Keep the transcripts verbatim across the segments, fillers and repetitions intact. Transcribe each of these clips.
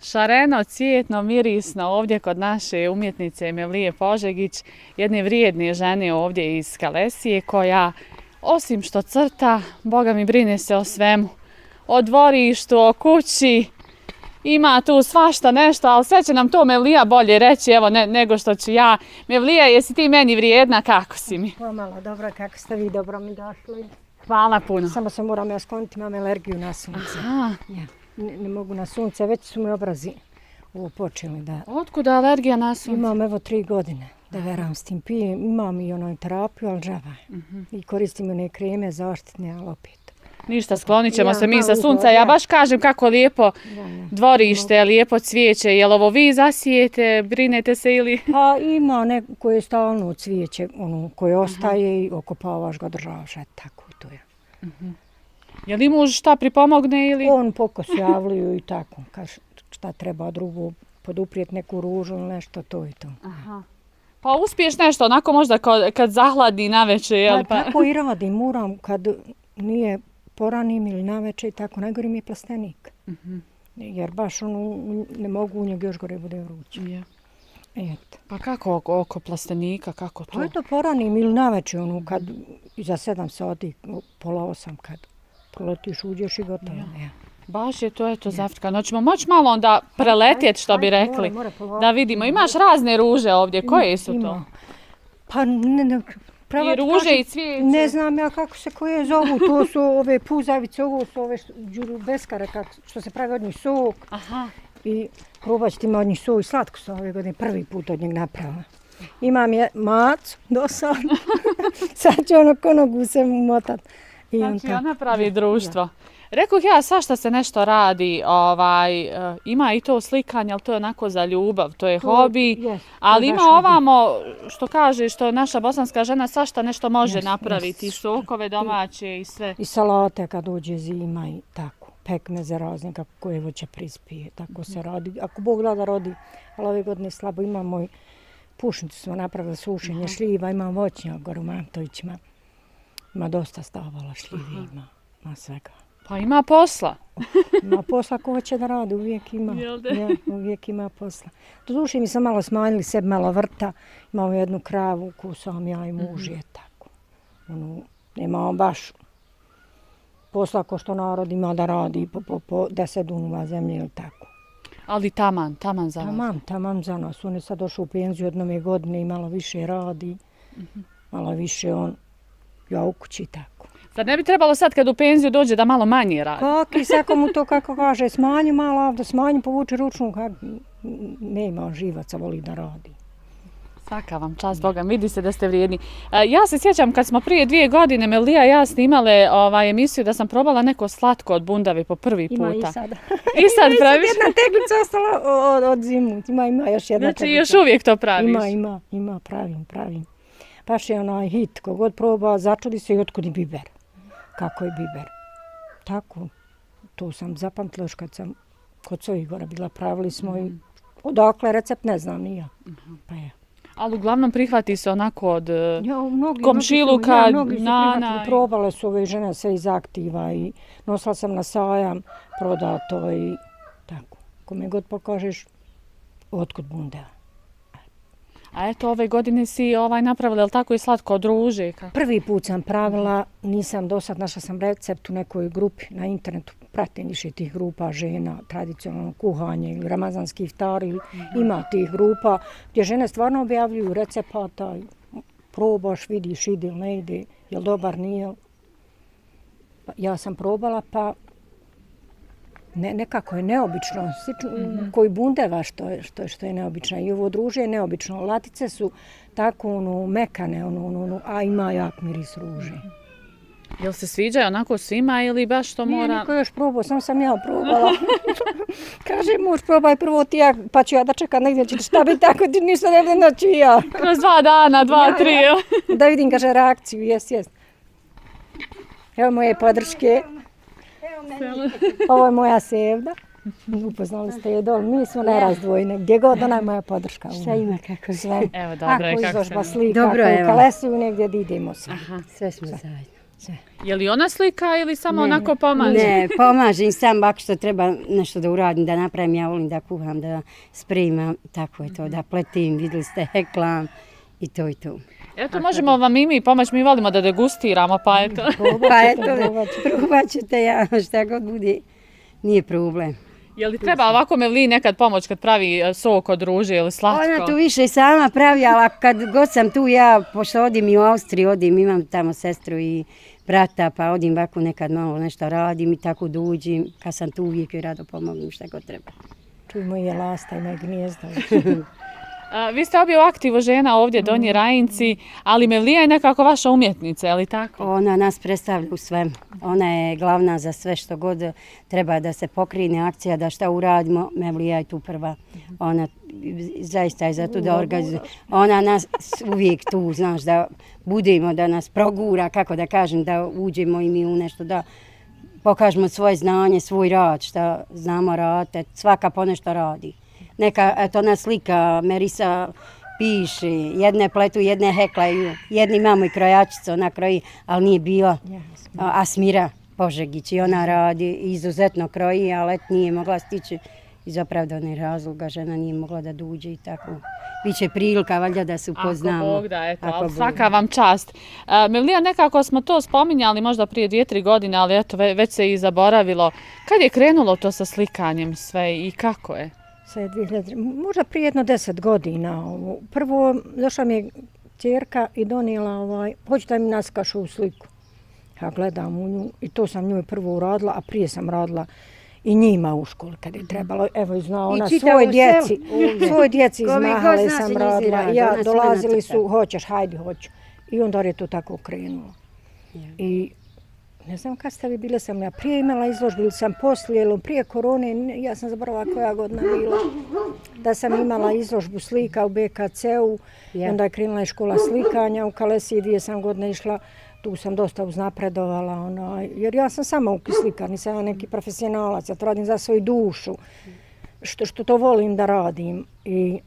šareno, cvjetno, mirisno ovdje kod naše umjetnice Mevlije Požegić, jedne vrijedne žene ovdje iz Kalesije koja, osim što crta, Boga mi brine se o svemu. O dvorištu, o kući, ima tu svašta nešto, ali sve će nam to Mevlija bolje reći evo, ne, nego što ću ja. Mevlija, jesi ti meni vrijedna, kako si mi? Pomalo, dobro, kako ste vi, dobro mi došli. Hvala puno. Samo se moram ja skloniti, imam alergiju na sunce. Ja, ne, ne mogu na sunce, već su mi obrazi ovo počeli da... Otkuda alergija na sunce? Imam evo tri godine da veram s tim pijem. Imam i onoj terapiju, ali džaba je. Uh-huh. I koristim one kreme zaštitne, ali opet. Ništa, sklonit ćemo ja, se mi sa sunca. Ja baš kažem kako lijepo dvorište, lijepo cvijeće. Jel ovo vi zasijete, brinete se ili... Pa ima neko koje je stalno cvijeće, ono koje ostaje i okopavaš ga, državaš, eto tako to je. Uh-huh. Je li muž šta pripomogne ili... On pokos javljaju i tako, kaže šta treba drugo, poduprijeti neku ružu ili nešto, to i to. Aha. Pa uspiješ nešto, onako možda kad, kad zahladi naveče, jel pa? Pa tako i radim, moram kad nije poranim ili naveče i tako, najgori mi je plastenik. Uh-huh. Jer baš ono, ne mogu u njega još gore bude vruće. Yeah. Eto. Pa kako oko, oko plastenika, kako to? Pa eto poranim ili naveče, ono, kad iza sedam sati, pola osam, kad proletiš, uđeš i gotovo. Yeah. Ja. Baš je to, eto, zafrka. No ćemo moći malo onda preletjeti, što bi rekli. Mora, mora da vidimo. Imaš razne ruže ovdje. Koje su to? Pa ne, ne. Prava, I ruže kaži, i cvijeće. Ne znam ja kako se koje zovu. To su ove puzavice, ovo su ove đurubeskare, što se pravi od njih sok. Aha. I probat ću ima od njih sok i slatko su ove godine prvi put od njeg napravila. Imam je macu dosadno. Sad ću ono konogu se motat. I on znači ona pravi društvo. Ja. Rekoh ja, svašta se nešto radi, ovaj, uh, ima i to slikanje, ali to je onako za ljubav, to je to, hobi, yes, ali ima ovamo, što kaže, što naša bosanska žena svašta nešto može yes, napraviti, yes. Sokove domaće i, i sve. I salate kad dođe zima i tako, pekmeze razne kako koje voće prispije, tako mm-hmm. se radi. Ako Bog da da rodi, ali ove godine slabo imam moj pušnicu smo napravili sušenje uh-huh. šljiva, imam voćnjak gore u Mantovićima, ima dosta stavala šljivi, uh-huh. ima, ima svega. Pa ima posla. Ima posla ko hoće da radi, uvijek ima. Ja, uvijek ima posla. Doduše mi smo malo smanjili sebi malo vrta. Imamo jednu kravu koju sam ja i muž je tako. Ono, nemamo baš posla ko što narod ima da radi po, po, po deset dunova zemlje ili tako. Ali taman, taman za nas. Taman, taman za nas. On je sad došao u penziju od nove godine i malo više radi. Uh-huh. Malo više on, ja u kući tako. Zar ne bi trebalo sad kad u penziju dođe da malo manje radi? Kako i svako mu to kako kaže, smanji malo ovdje, smanji, povuče ručnu, nema živaca, voli da radi. Svaka vam čast Boga, vidi se da ste vrijedni. Ja se sjećam kad smo prije dvije godine Mevlija i ja snimale ovaj, emisiju da sam probala neko slatko od bundave po prvi puta. Ima i sada. I sad praviš? Jedna teglica ostala od, od zimu, ima, ima još jedna znači, teglica. Znači još uvijek to praviš? Ima, ima, ima, pravim, pravim. Baš je onaj hit, kogod proba, začudi se i otkud je biber. Kako je biber. Tako, to sam zapamtila još kad sam kod Sovigora bila, pravili smo mm. i odakle recept ne znam ni ja. Uh-huh. Pa je. Ali uglavnom prihvati se onako od ja, mnogi, komšiluka, mnogi su, ja, mnogi su nana. Probale su ove žene sve iz aktiva i nosila sam na sajam, prodato i tako. Kome god pokažeš, otkud bundeva. A eto, ove godine si ovaj napravila, je tako i slatko od ruže? Prvi put sam pravila, nisam do sad, našla sam recept u nekoj grupi na internetu, pratim više tih grupa žena, tradicionalno kuhanje ili ramazanski iftar, ili mm-hmm. ima tih grupa gdje žene stvarno objavljuju recepata, probaš, vidiš, ide ili ne ide, je li dobar, nije. Ja sam probala, pa Ne, nekako je neobično, mm-hmm. koji bundeva što je, što je, što je neobično. I ovo druže je neobično. Latice su tako ono, mekane, ono, ono, a ima jak miris ruže. Mm-hmm. Jel se sviđa onako svima ili baš to mora... Nije niko još probao, sam sam ja probala. Kaže muž, probaj prvo ti ja, pa ću ja da čekam negdje, ću šta bi tako, ti ništa ne vidim da ću ja. Kroz dva dana, dva, ja, tri. Ja. Da vidim, kaže, reakciju, jes, jes. Evo moje podrške. Ovo je moja Sevda. Upoznali ste je dol. Mi smo nerazdvojne. Gdje god ona je moja podrška. Šta ima kako sve. Evo, dobro je kako se. Ako izložba slika, ako u Kalesiju negdje da idemo sve. Aha, sve smo zajedno. Sve. Je li ona slika ili samo onako pomaže? Ne, pomažem sam ako što treba nešto da uradim, da napravim, ja volim da kuham, da spremam, tako je to, da pletim, vidjeli ste, heklam i to i to. Eto, možemo vam i mi pomoći, mi volimo da degustiramo, pa eto. Pa eto, probat ćete ja, šta god bude, nije problem. Je li treba ovako Mevliji nekad pomoć kad pravi sok od ruže ili slatko? Ona tu više sama pravi, ali kad god sam tu ja, pošto odim i u Austriju, odim, imam tamo sestru i brata, pa odim ovako nekad malo nešto radim i tako dođim. Kad sam tu uvijek i rado pomognem šta god treba. Čujmo je lasta, ima i gnjezda. Vi ste obje u aktivu žena ovdje, Donji Rajinci, ali Mevlija je nekako vaša umjetnica, je li tako? Ona nas predstavlja u svem. Ona je glavna za sve što god treba da se pokrine akcija, da šta uradimo. Mevlija je tu prva. Ona zaista je za to da organizuje. Ona nas uvijek tu, znaš, da budemo, da nas progura, kako da kažem, da uđemo i mi u nešto, da pokažemo svoje znanje, svoj rad, šta znamo raditi. Svaka po nešto radi. Neka, eto, ona slika, Merisa piše, jedne pletu, jedne heklaju, jedni imamo i krojačicu, ona kroji, ali nije bila. Asmira Požegić i ona radi, izuzetno kroji, ali et nije mogla stići iz opravdanih razloga, žena nije mogla da dođe i tako. Biće prilika, valjda, da se upoznamo. Ako Bog da, eto, ali svaka vam čast. Mevlija, nekako smo to spominjali možda prije dvije, tri godine, ali eto, već se i zaboravilo. Kad je krenulo to sa slikanjem sve i kako je? Sve dvije hiljade, možda prije jedno deset godina. Prvo došla mi je ćerka i donijela, ovaj, hoću da mi naskašu u sliku. Ja gledam u nju i to sam njoj prvo uradila, a prije sam radila i njima u školi kad je trebalo. Evo, zna ona svoj djeci, svoj djeci iz Mahale sam radila. Ja, dolazili su, hoćeš, hajde, hoću. I onda je to tako krenulo. I ne znam kad ste vi bile, sam ja prije imala izložbu ili sam poslije, ili prije korone, ja sam zaboravila koja godina bila, da sam imala izložbu slika u B K C-u, onda je krenula i škola slikanja u Kalesiji, dvije sam godine išla, tu sam dosta uznapredovala, ona, jer ja sam sama uki slikar, nisam ja neki profesionalac, ja to radim za svoju dušu, što, što to volim da radim i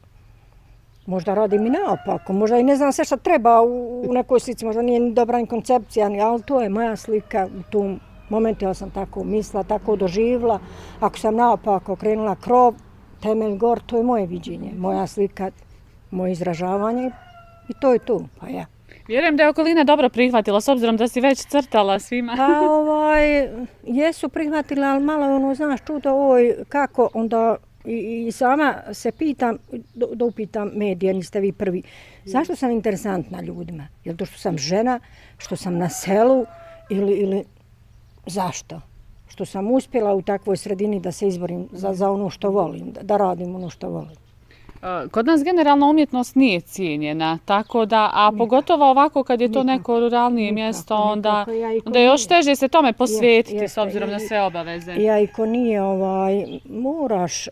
možda radim i naopako, možda i ne znam sve što treba u, u nekoj slici, možda nije ni dobra ni koncepcija, ali to je moja slika, u tom momentu ja sam tako mislila, tako doživjela. Ako sam naopako krenula krov, temelj gor, to je moje viđenje, moja slika, moje izražavanje i to je tu, pa ja. Vjerujem da je okolina dobro prihvatila, s obzirom da si već crtala svima. Pa ovaj, jesu prihvatila, ali malo je ono, znaš, čudo, oj, kako onda... I, I sama se pitam, da, da upitam medije, niste vi prvi, zašto sam interesantna ljudima? Je li to što sam žena, što sam na selu ili, ili zašto? Što sam uspjela u takvoj sredini da se izborim za, za ono što volim, da, da radim ono što volim. Kod nas generalno umjetnost nije cijenjena, tako da, a pogotovo ovako kad je to neko ruralnije mjesto, onda, onda je još teže se tome posvetiti je, je, s obzirom na sve obaveze. Ja, i ko nije, ovaj, moraš,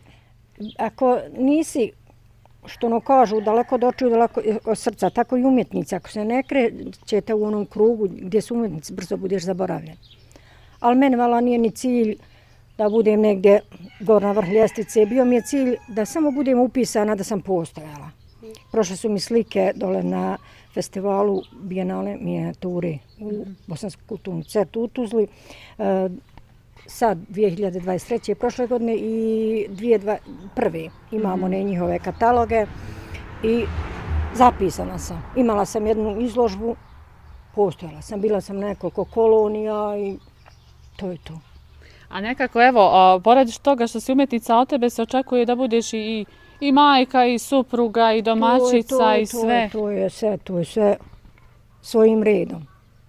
ako nisi, što ono kažu, daleko od očiju, daleko od srca, tako i umjetnici, ako se ne krećete u onom krugu gdje su umjetnici, brzo budeš zaboravljen. Ali meni vala nije ni cilj da budem negdje gor na vrh ljestvice. Bio mi je cilj da samo budem upisana da sam postojala. Prošle su mi slike dole na festivalu Bijenale minijature u Bosanskom kulturnom centru u Tuzli. E, sad, dvije hiljade dvadeset treće. prošle godine i dvije hiljade prve. imamo ne njihove kataloge i zapisana sam. Imala sam jednu izložbu, postojala sam, bila sam nekoliko kolonija i to je to. A nekako, evo, pored toga što si umjetnica, od tebe se očekuje da budeš i, i majka, i supruga, i domaćica, to je, to je, i sve. To je sve, to je sve svojim redom.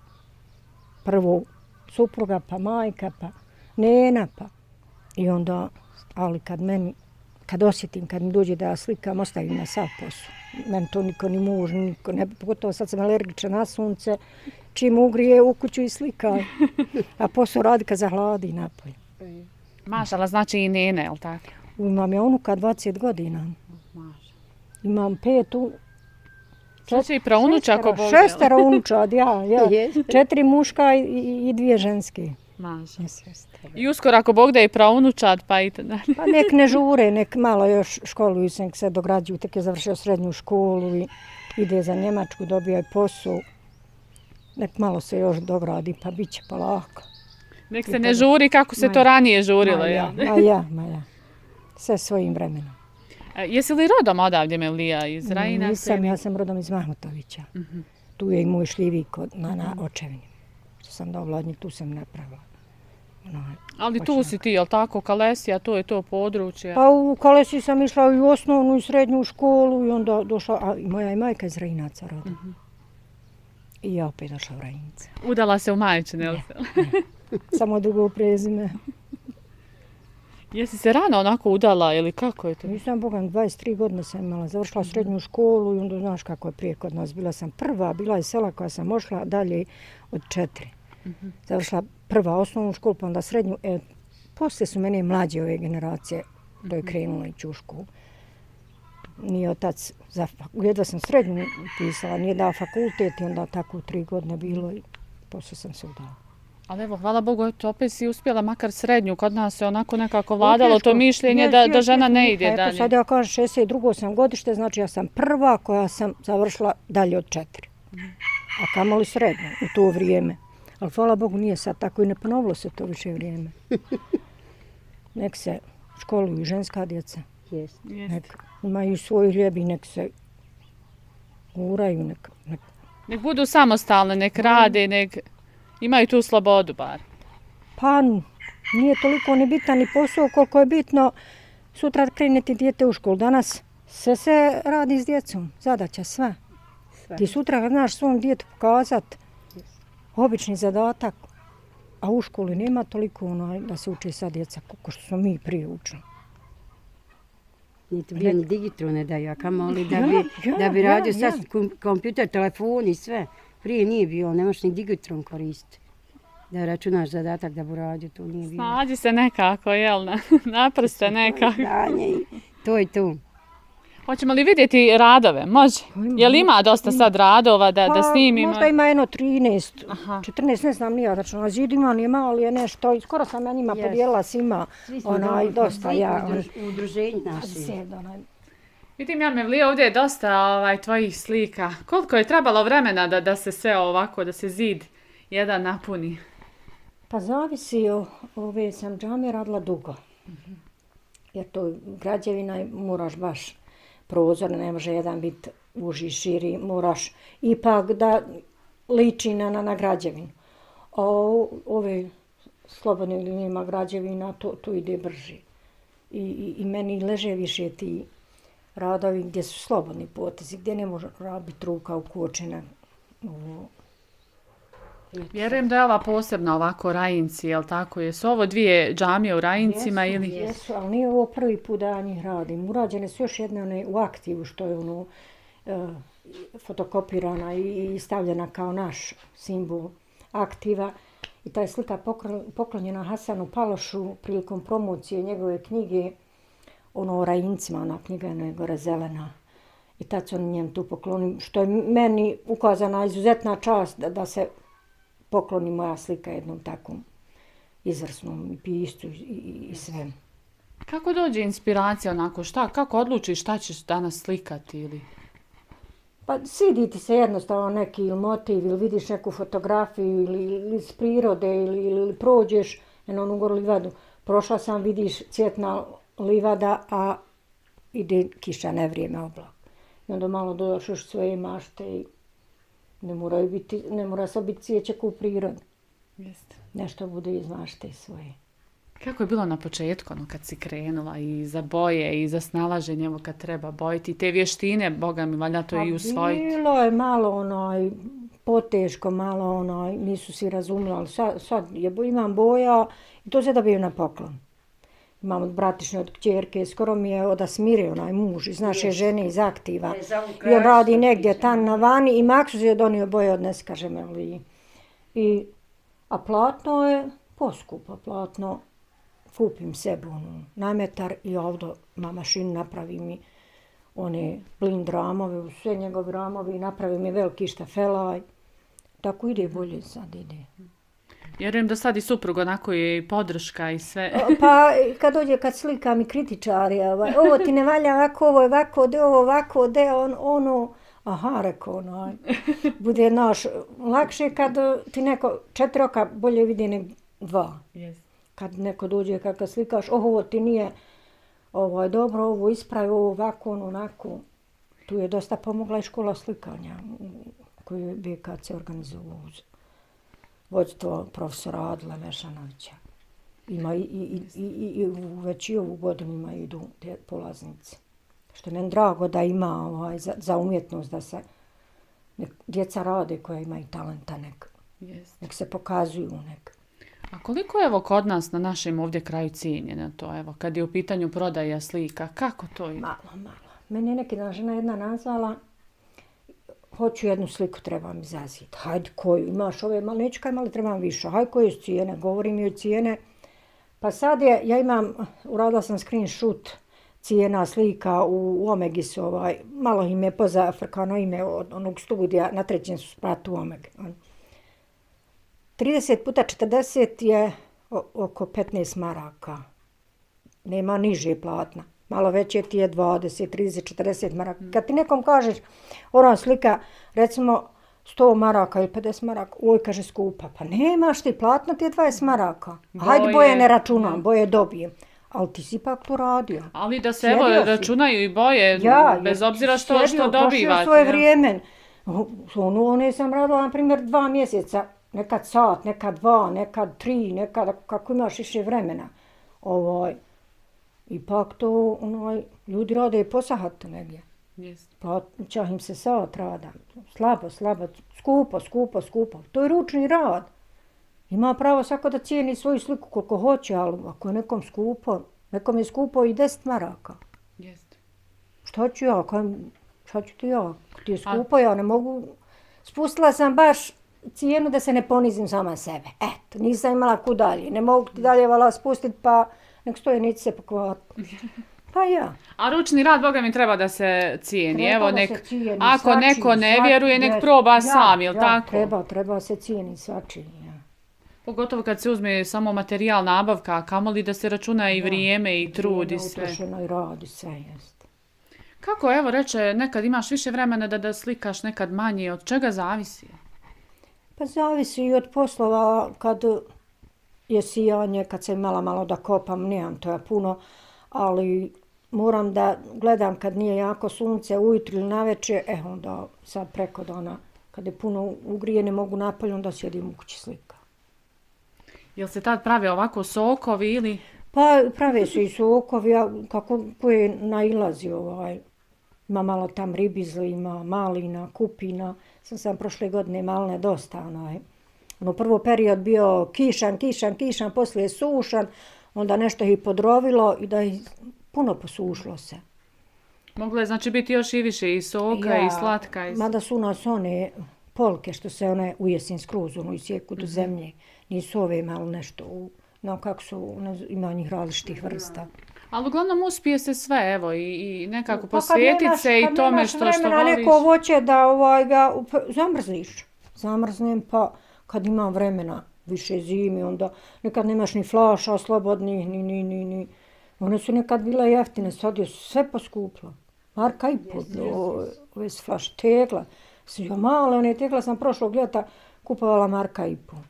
Prvo supruga, pa majka, pa nena, pa i onda, ali kad meni, kad osjetim, kad mi dođe da ja slikam, ostavim na sav posao. Meni to niko ni muž, niko ne, pogotovo sad sam alergična na sunce, čim ugrije u kuću i slika, a posao radi kad zahladi napolje. Mašala, znači i nene, je li tako? Imam ja unuka dvadeset godina. Maša. Imam petu, Znači i praunuča ako Bog. Šestero unučad, ja, ja. Četiri muška i, i dvije ženske. Maša. I uskoro ako Bog da je praunučad, pa i tada. Pa nek ne žure, nek malo još školuju se, nek se dograđuju, tek je završio srednju školu i ide za Njemačku, dobio je posao. nek malo se još dogradi, pa bit će polako. Nek se ne žuri kako se to ranije žurilo. Ma ja, ma ja, ma ja. Sve svojim vremenom. E, jesi li rodom odavdje, Mevlija, iz Rajina? Nisam, ja sam rodom iz Mahmutovića. Uh-huh. Tu je i moj šljivik na, na očevini. Što sam dobila od njih, tu sam napravila. No, ali tu si ti, jel tako, Kalesija, to je to područje? Pa u Kalesiji sam išla i u osnovnu i srednju školu i onda došla, a moja i majka iz Rajinaca rodom. Uh-huh. I ja opet došla u Rajince. Udala se u majčine, jel se? Samo drugo prezime. Jesi se rano onako udala ili kako je to? Nisam, Bogam, dvadeset tri godine sam imala, završila srednju školu i onda znaš kako je prije kod nas. Bila sam prva, bila je sela koja sam ošla dalje od četiri. Uh-huh. Završila prva osnovnu školu, pa onda srednju. E, poslije su mene mlađe ove generacije, to je krenulo ići u školu. Nije otac, za, jedva sam srednju pisala, nije dao fakultet i onda tako u tri godine bilo i poslije sam se udala. Ali evo, hvala Bogu, eto, opet si uspjela makar srednju. Kod nas se onako nekako vladalo to mišljenje da, da žena ne ide dalje. Eto, sad ja kažem šezdeset drugo sam godište, znači ja sam prva koja sam završila dalje od četiri. A kamoli srednju u to vrijeme. Ali hvala Bogu nije sad tako i ne ponovilo se to više vrijeme. Nek se školuju ženska djeca. Jest. Nek imaju svoj hljeb i nek se uraju. Nek, nek... nek budu samostalne, nek rade, nek imaju tu slobodu bar. Pa nije toliko ni bitan ni posao koliko je bitno sutra kreneti dijete u školu. Danas sve se radi s djecom, zadaća sve. sve. Ti sutra znaš svom djetu pokazat obični zadatak, a u školi nema toliko ono, da se uče sad djeca kako što smo mi prije učili. Niti bio ni digitron ne daju, a kamoli da bi, ja, da bi radio ja, sad ja. kompjuter, telefon i sve. Prije nije bio, nemaš ni digitron koristiti. Da računaš zadatak da bi radio, to nije bilo. Snađi se nekako, jel? Naprste nekako. Danje, to je to. Hoćemo li vidjeti radove? Može. Jel ima dosta sad radova da, pa, da snimimo? Možda ima jedno trinaest, četrnaest, ne znam nija tačno. Na zidu ima, nije malo, ali je nešto. Skoro sam ja njima yes. podijelila svima. Onaj, dosta. Ja, u udruženju naši. Vidim ja, Mevlija, ovdje je dosta ovaj, tvojih slika. Koliko je trebalo vremena da, da se sve ovako, da se zid jedan napuni? Pa zavisi, o, ove sam džame radila dugo. Mm-hmm. Jer to građevina moraš baš prozor, ne može jedan biti uži, širi, moraš ipak da liči na, na, na građevinu. A ove slobodne linijima građevina, to, to ide brži. I, i, I meni leže više ti radovi gdje su slobodni potezi, gdje ne može biti ruka ukočena. Vjerujem da je ova posebna ovako Rajinci, jel tako? Jesu ovo dvije džamije u Rajincima jesu, ili? Jesu, ali nije ovo prvi put da ja njih radim. Urađene su još jedne one u aktivu što je ono e, fotokopirana i, i stavljena kao naš simbol aktiva. I ta je slika poklonjena Hasanu Palošu prilikom promocije njegove knjige ono o Rajincima, ona knjiga je gore zelena. I tad su oni njem tu poklonili, što je meni ukazana izuzetna čast da, da se pokloni moja slika jednom takvom izvrsnom piscu i, i, i sve. Kako dođe inspiracija onako, šta, kako odlučiš šta ćeš danas slikati ili? Pa sidi ti se jednostavno neki ili motiv ili vidiš neku fotografiju ili, ili iz prirode ili, ili, ili prođeš na onu goru livadu. Prošla sam, vidiš cvjetna livada, a ide kiša, ne vrijeme, oblak. I onda malo dodaš još svoje mašte i ne mora, biti, ne mora se biti cvijeće u prirodi. Jeste. Nešto bude iz mašte svoje. Kako je bilo na početku, ono, kad si krenula i za boje i za snalaženje, evo kad treba bojiti, te vještine, Boga mi, valjda to i usvojiti? Bilo je malo onaj, poteško, malo onaj, nisu svi razumjeli, ali sad, sad je, imam boja i to se da bio na poklon. Imam od bratišnje, od kćerke, skoro mi je od Asmire, onaj muž iz naše žene, iz aktiva. I on radi negdje tam na vani i Maksus je donio boje odnes, kaže Mevliji. I, a platno je poskupo, platno kupim sebi onu nametar i ovdje na mašinu napravi mi one blind ramove, sve njegove ramove i napravi mi veliki štafelaj. Tako ide bolje sad ide. Vjerujem da sad i suprug onako je podrška i sve. Pa kad dođe, kad slika mi kritičari, ovaj, ovo ti ne valja ovako, ovo je ovako, de ovo ovako, de on, ono, Aha, rekao, ono, bude naš, lakše kad ti neko četiri oka bolje vidi nek dva. Yes. Kad neko dođe, kad ga slikaš, oh, ovo ti nije ovo je dobro, ovo ispravi, ovo ovako, ono, onako. Tu je dosta pomogla i škola slikanja koju je B K C organizovao uz vodstvo profesora Adila Mešanovića. Ima i, i, i, i, i već i ovu godinu ima idu te polaznici. Što je meni drago da ima ovaj, za, za umjetnost da se nek, djeca rade koja imaju talenta nek, Yes. nek se pokazuju nek. A koliko je evo kod nas na našem ovdje kraju cijenjeno to, evo, kad je u pitanju prodaja slika, kako to je? Malo, malo. Meni je neki dan žena jedna nazvala, hoću jednu sliku, treba mi zazid. Hajde, koju? Imaš ove malo, neću kaj malo, trebam više. Hajde, koje su cijene? Govorim joj cijene. Pa sad je, ja imam, uradila sam screenshot cijena slika u, u Omegisu, ovaj, malo im je pozafrkano ime od onog studija, na trećem su spratu u Omeg. trideset puta četrdeset je o, oko petnaest maraka. Nema niže platna. Malo veće ti je dvadeset, trideset, četrdeset maraka. Kad ti nekom kažeš, ona slika, recimo, sto maraka ili pedeset maraka, oj, kaže, skupa. Pa nemaš ti, platno ti je dvadeset maraka. Hajde, boje, boje ne računam, boje dobijem. Ali ti si ipak to radio. Ali da se evo računaju i boje, ja, bez obzira što, što dobivate. Svoje ja. vrijeme. Ono, one sam radila, na primjer, dva mjeseca. Nekad sat, nekad dva, nekad tri, nekad kako imaš više vremena. Ovaj, ipak to, onaj, ljudi rade i posahat negdje. Yes. Plaća im se sat rada. Slabo, slabo, skupo, skupo, skupo. To je ručni rad. Ima pravo svako da cijeni svoju sliku koliko hoće, ali ako je nekom skupo, nekom je skupo i deset maraka. Yes. Šta ću ja? Šta ću ti ja? Ako ti je skupo, ja ne mogu... Spustila sam baš cijenu da se ne ponizim sama sebe. Eto, nisam imala kud dalje. Ne mogu ti dalje vala spustiti, pa nek stoje, neće se pokvariti. Pa ja. A ručni rad, Boga mi, treba da se cijeni. Treba Evo, da nek, se cijeni, ako svačiji, neko ne svačiji, vjeruje, nek ja, proba ja, sam, jel ja, tako? Treba, treba se cijeni svačiji, ja. Pogotovo kad se uzme samo materijal, nabavka, a kamoli da se računa i vrijeme i trud i sve. Utrošeno i radi, sve jest. Kako, evo, reče, nekad imaš više vremena da, da slikaš, nekad manje, od čega zavisi? Pa zavisi i od poslova, kad je sijanje, kad sam imala malo da kopam, nemam to ja puno, ali moram da gledam kad nije jako sunce ujutro ili navečer, e onda sad preko dana, kad je puno ugrije, ne mogu napolju, onda sjedim u kući slika. Jel se tad prave ovako sokovi ili? Pa prave su i sokovi, a kako koje nailazi ovaj. Ima malo tam ribizli, ima malina, kupina. Sam sam prošle godine malne dosta. Onaj. Ono prvo period bio kišan, kišan, kišan, poslije sušan. Onda nešto ih podrovilo i da ih puno posušlo se. Moglo je znači biti još i više i soka ja, i slatka. I... Mada su u nas one polke što se one u jesen skroz ono isjeku do zemlje. Nisu ove malo nešto, no kako su, ima njih različitih vrsta. Ali uglavnom uspije se sve, evo, i, i nekako pa posvetiti se i tome što, vremena, što voliš. Neko hoće da ovaj, ga zamrzliš. Zamrznem, pa kad imam vremena više zimi, onda nekad nemaš ni flaša slobodnih, ni, ni, ni, ni. One su nekad bile jeftine, sad je sve poskuplo. Marka i po, ove su flaše, tegla. Su jo male, one tegla sam prošlog ljeta kupovala marka i po.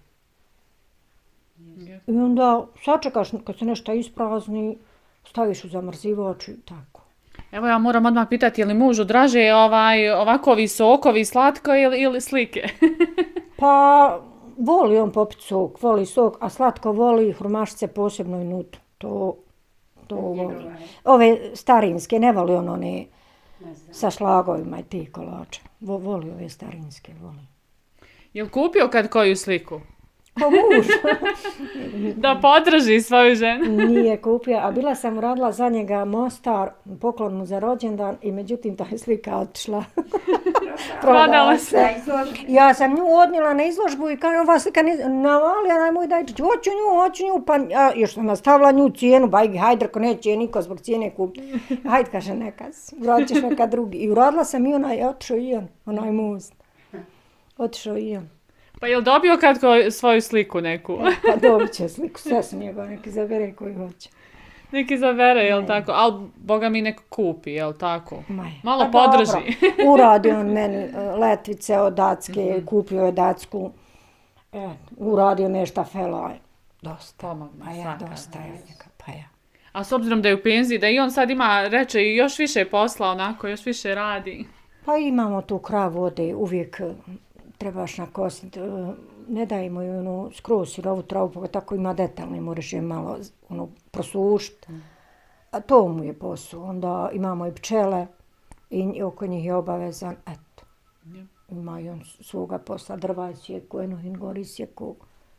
I onda sačekaš kad se nešto isprazni, staviš u zamrzivač i tako. Evo ja moram odmah pitati, je li mužu draže ovaj, ovakovi sokovi slatko ili, ili slike? Pa voli on popit sok, voli sok, a slatko voli hrumašice posebno i nutu. To, to voli. Ove starinske, ne voli on one sa šlagovima i ti kolače. Voli ove starinske, voli. Jel kupio kad koju sliku? Pa muž. Da podrži svoju ženu. Nije kupio, a bila sam uradila za njega Mostar, poklon mu za rođendan i međutim ta je slika otišla. Prodala se. Ja sam nju odnijela na izložbu i kaže ova slika ne navalija, najmoj dajčić, hoću nju, hoću nju, pa ja, još sam nastavila nju cijenu, bajgi, hajde, ako neće je niko zbog cijene kupiti. Hajde, kaže, neka, uradit ćeš neka drugi. I uradila sam i onaj, otišao i on, onaj most. Otišao i on. Pa je li dobio kad ko svoju sliku neku? Pa dobit će sliku, sve su njegove, neki zabere koji hoće. Neki zabere, jel tako? Ali Boga mi neko kupi, jel tako? Maj. Malo Pa podrži. dobro, uradi on meni e, letvice od Dacke, kupio je Dacku, e, uradio me štafela, dosta. Pomogne, Pa ja, svaka dosta je čast. njega, pa ja. A s obzirom da je u penziji, da i on sad ima, reče, i još više posla, onako, još više radi. Pa imamo tu krav vode, uvijek e, trebaš nakositi, e, ne dajemo ju ono skroz sirovu travu, pa tako ima detaljni, moraš je malo ono, prosušiti. A to mu je posao. Onda imamo i pčele i oko njih je obavezan, eto. Ja. Ima i on svoga posla, drva je sjeku, eno in gori sjeku.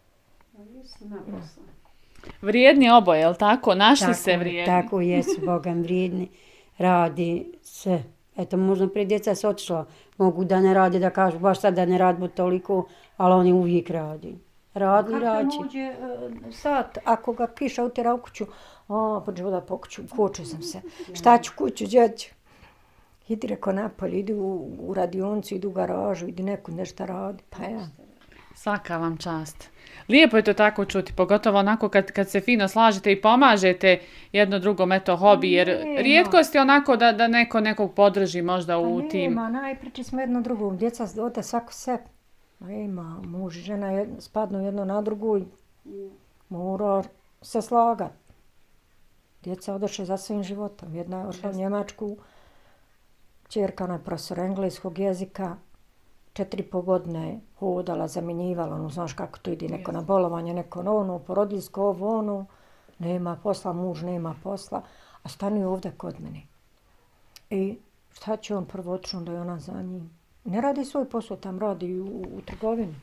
Vrijedni oboje, jel tako? Našli Tako se je, vrijedni. Tako jesu, Bogam vrijedni, radi sve. Eto, možda prije djeca se otišla, mogu da ne radi, da kažu baš sad da ne radimo toliko, ali oni uvijek radi. Radi, radi. Kako uđe e, sat, ako ga kiša utjera u kuću, a, pođe voda po kuću, kočio sam se. Šta ću kuću, gdje ću? Idi reko napolje, idi u, u radioncu, idi u garažu, idi nekud nešto radi. Pa ja. Svaka vam čast. Lijepo je to tako čuti, pogotovo onako kad, kad se fino slažete i pomažete jedno drugom, eto, hobi, jer Nema. rijetkost je onako da, da neko nekog podrži možda u Pa tim. nema, najpriči smo jedno drugom, djeca ode svako sebe. Ma ima, muž i žena jed, spadnu jedno na drugu i mora se slagat. Djeca odoše za svojim životom. Jedna je ošla u Njemačku, kćerka ona je profesor engleskog jezika, četiri po godine je hodala, zamjenjivala, ono, znaš kako to ide, neko na bolovanje, neko na ono, porodiljsko, ovo, ono, nema posla, muž nema posla, a stani ovdje kod mene. I šta će on prvo otići, da je ona za njim. Ne radi svoj posao, tam radi u, u trgovini.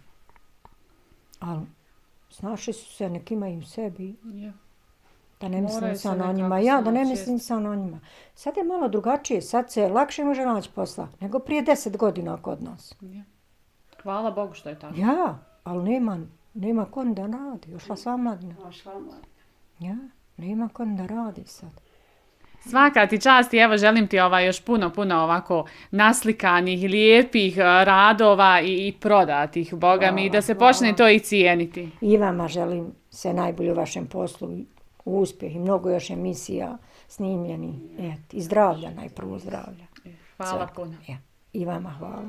Ali snašli su se, nek imaju sebi. Ja. Da ne mislim Moraju se samo na nekako njima. Ja, da ne snaći, mislim samo na njima. Sad je malo drugačije, sad se lakše može naći posla nego prije deset godina kod nas. Ja. Hvala Bogu što je tako. Ja, ali nema, nema kon da radi, ošla sva mladina. Ja, nema kon da radi sad. Svaka ti čast i evo želim ti ovaj još puno, puno ovako naslikanih, lijepih a, radova i, i prodatih, Boga mi, da se počne to i cijeniti. I vama želim sve najbolje u vašem poslu, uspjeh i mnogo još emisija snimljeni. Et, I zdravlja, najprvo zdravlja. Hvala Sve. puno. Ja. I vama hvala.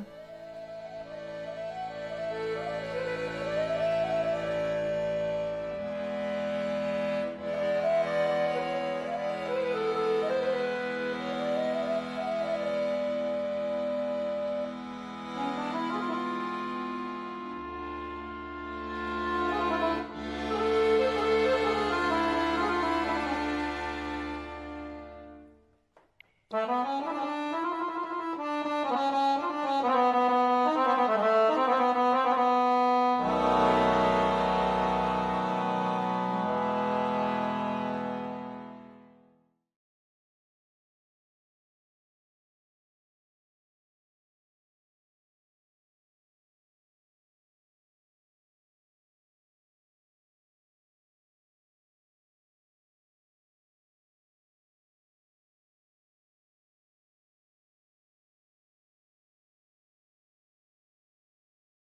Thank you.